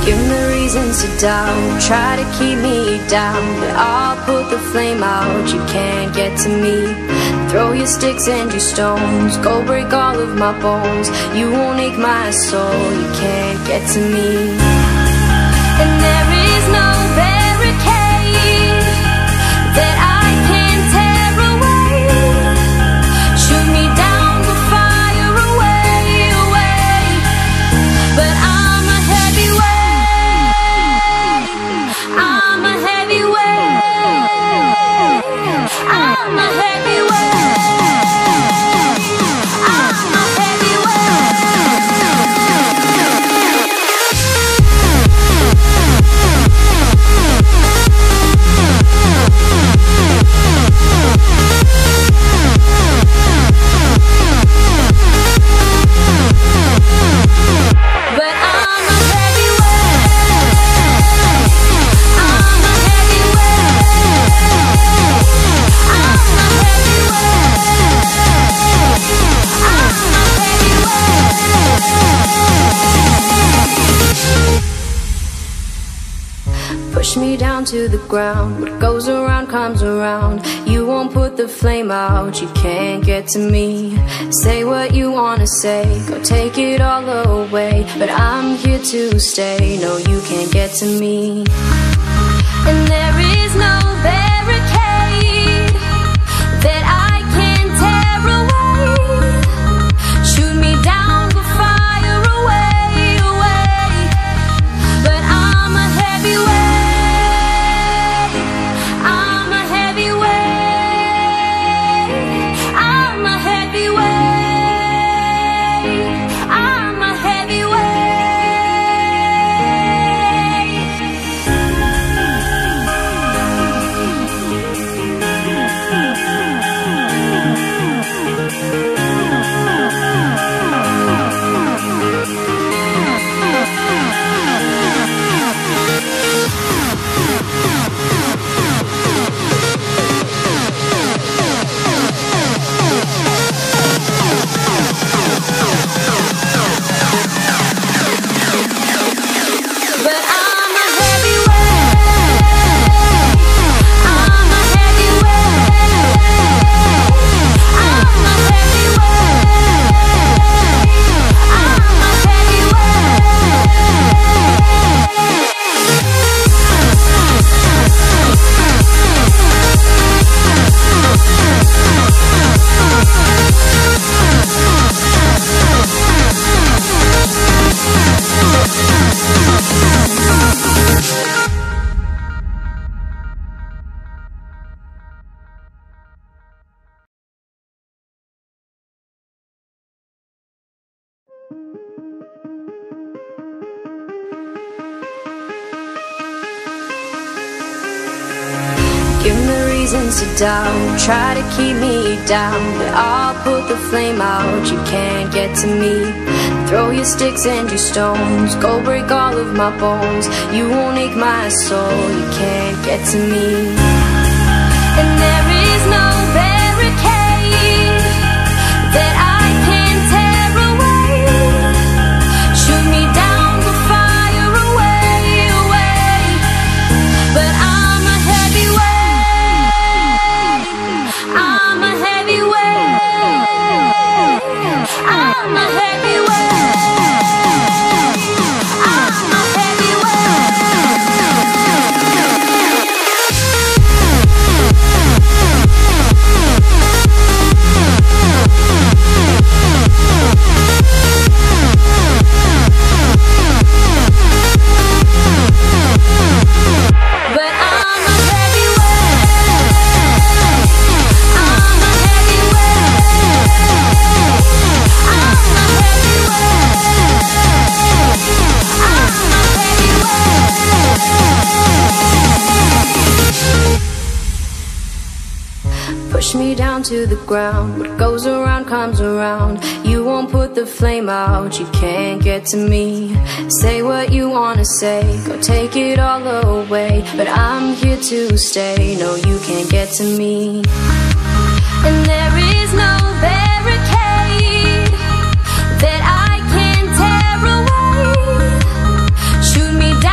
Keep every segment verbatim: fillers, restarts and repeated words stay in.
Give me the reasons to doubt, try to keep me down, but I'll put the flame out, you can't get to me. Throw your sticks and your stones, go break all of my bones. You won't ache my soul, you can't get to me. And there is no barricade that I can tear away. Shoot me down, the fire away, away. But I'm a heavyweight, I'm a heavyweight, I'm a heavyweight. Push me down to the ground, what goes around comes around. You won't put the flame out, you can't get to me. Say what you wanna say, go take it all away, but I'm here to stay, no you can't get to me. And there is no barricade that I can tear away. Shoot me down, the fire away, away. But I'm a heavyweight, give me the reasons to doubt, try to keep me down, but I'll put the flame out, you can't get to me. Throw your sticks and your stones, go break all of my bones. You won't ache my soul, you can't get to me. And there is no barricade that I can tear away. Shoot me down, the fire away, away. But I'm a heavyweight, I'm a heavyweight, I'm a heavyweight. Push me down to the ground, what goes around comes around. You won't put the flame out, you can't get to me. Say what you wanna say, go take it all away, but I'm here to stay, no you can't get to me. And there is no barricade that I can tear away. Shoot me down.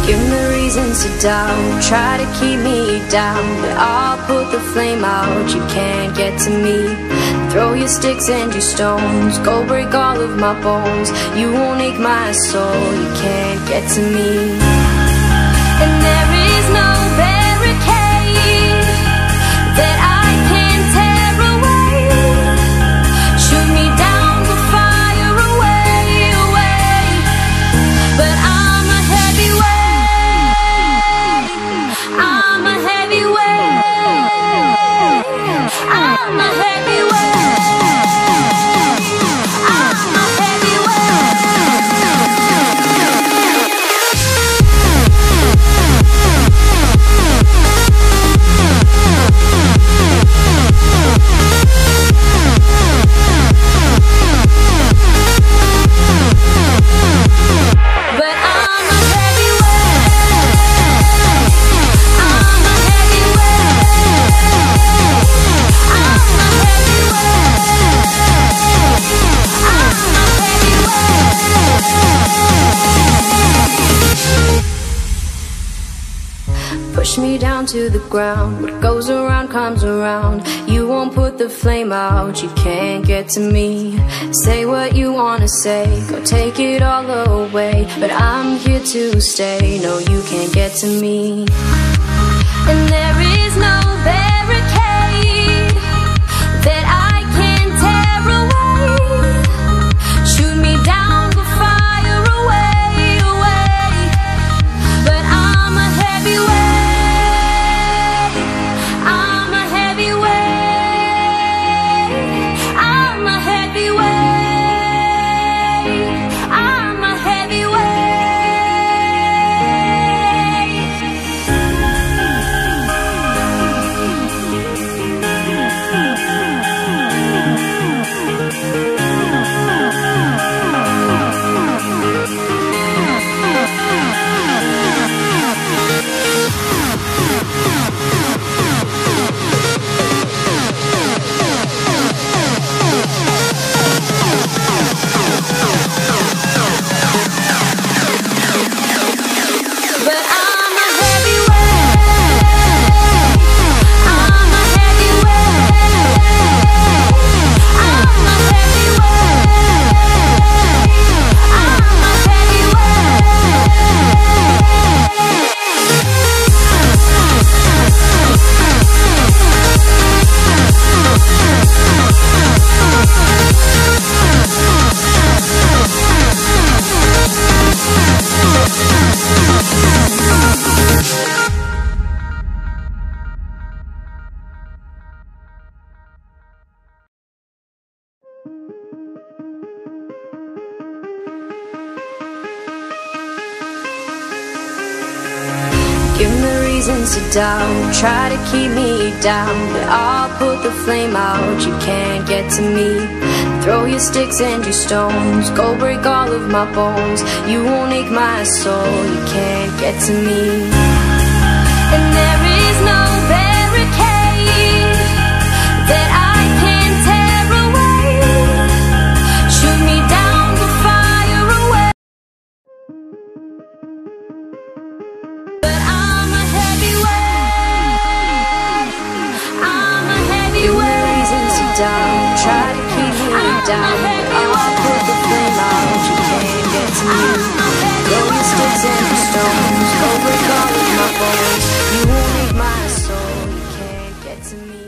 Give me reasons to doubt, try to keep me down, but I'll put the flame out, you can't get to me. Throw your sticks and your stones, go break all of my bones. You won't ache my soul, you can't get to me. And there is no barricade that I can tear away. Shoot me down, go fire away, away. But I'm a heavyweight, I'm a heavyweight, I'm a heavyweight. Push me down to the ground, what goes around comes around. You won't put the flame out, you can't get to me. Say what you wanna say, go take it all away, but I'm here to stay, no you can't get to me. And there is no barricade that I can tear away. Shoot me down, go fire away, away. But I'm a heavyweight, give me reasons to doubt, try to keep me down, but I'll put the flame out, you can't get to me. Throw your sticks and your stones, go break all of my bones. You won't ache my soul, you can't get to me. And there is no barricade that I can tear away. Shoot me down, go fire away. But I'm a heavyweight, I'm a heavyweight. Reasons to doubt, try to keep me down, but I'll put the flame out, you can't get to me. Throw your sticks and your stones, go break all of my bones. You won't make my soul, you can't get to me.